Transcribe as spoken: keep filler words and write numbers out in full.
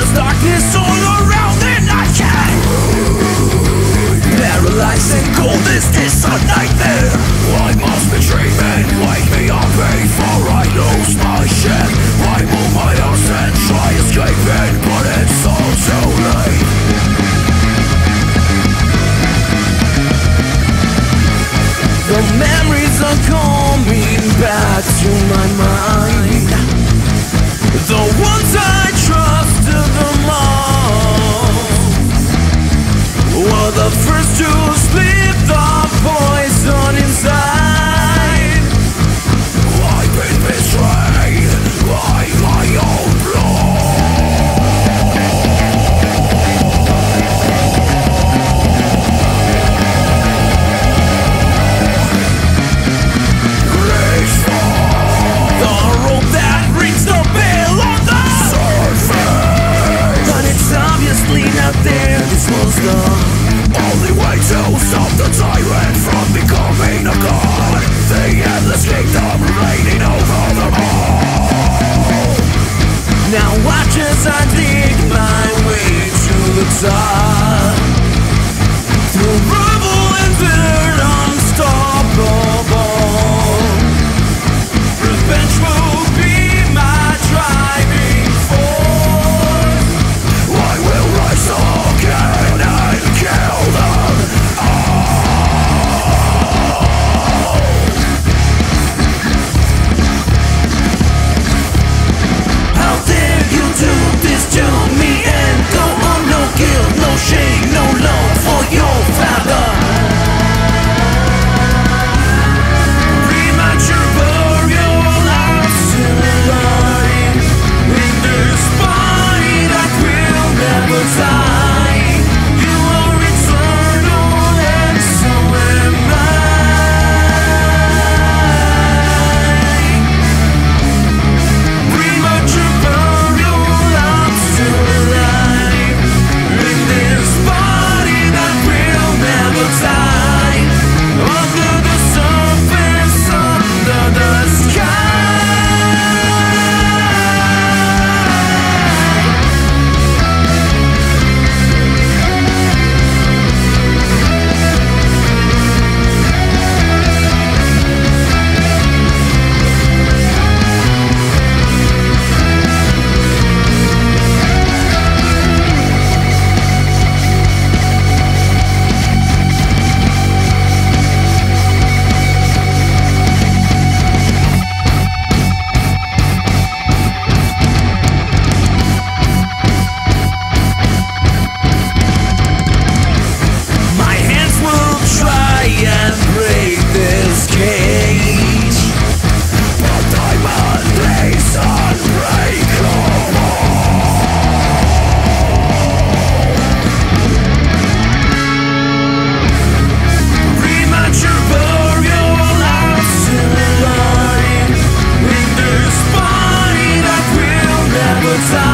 There's darkness all around and I can't. Paralyzed and cold, is this a nightmare? I must be dreaming, wake me up before I lose my shit. I move my arms and try escaping, but it's all too late. The memories are coming back to my mind. The ones I trusted the most were the first to slip the poison inside. I've been betrayed by my own blood. Reach for the rope that rings the bell on the surface, but it's obviously not there. This was the only way to stop the tyrant from becoming a god. The endless kingdom reigning over them all. Now watch as I dig my way to the top. Through rubble and dirt, unstoppable. Revenge will be my driving force. I will rise again and kill them all. How dare you do this to me and go on? No guilt, no shame, no love for your father. Premature burial, I'm still alive in this body that will never die. You are eternal and so am I. Premature burial, I'm still alive in this body that will never die. Under the surface, under the sky. My hands will try and break this cage, but diamond is unbreakable. Premature burial, I'm still alive in this body that will never die.